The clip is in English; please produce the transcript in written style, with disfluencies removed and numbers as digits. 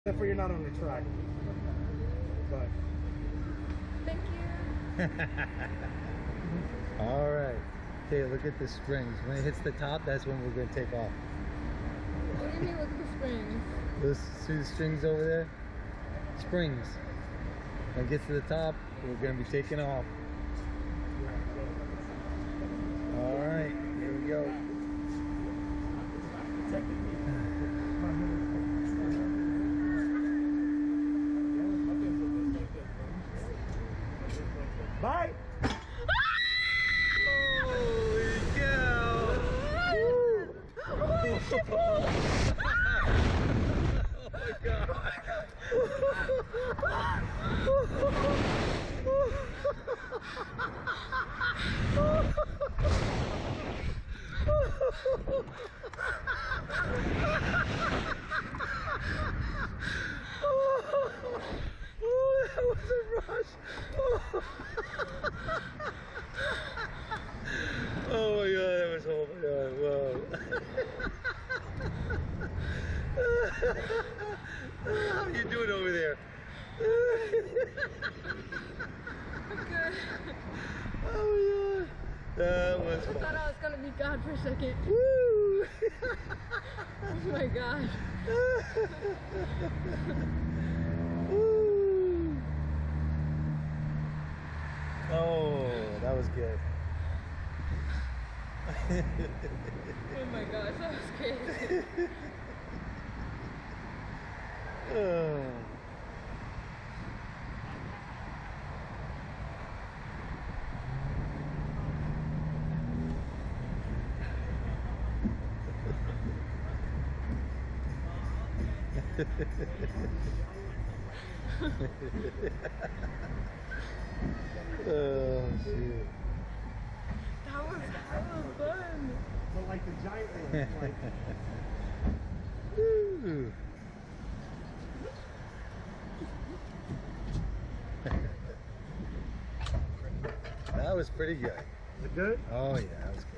Except for you're not on the track. But Thank you. All right. Okay, look at the springs. When it hits the top, that's when we're going to take off. What do you mean look at the springs? See the strings over there? Springs. When it gets to the top, we're going to be taking off. All right, here we go. bye. Holy cow! Holy shit! Oh my god! Oh, that was a rush! Oh my god, that was, oh my god, wow. How are you doing over there? Good. Oh my god. That was I thought I was gonna be God for a second. Woo! Oh my gosh. Woo! Oh, that was good. Oh my gosh, that was crazy. Oh. Oh shit. That was fun. But like the giant one, like Woo. That was pretty good. is it good? Oh yeah, that was good.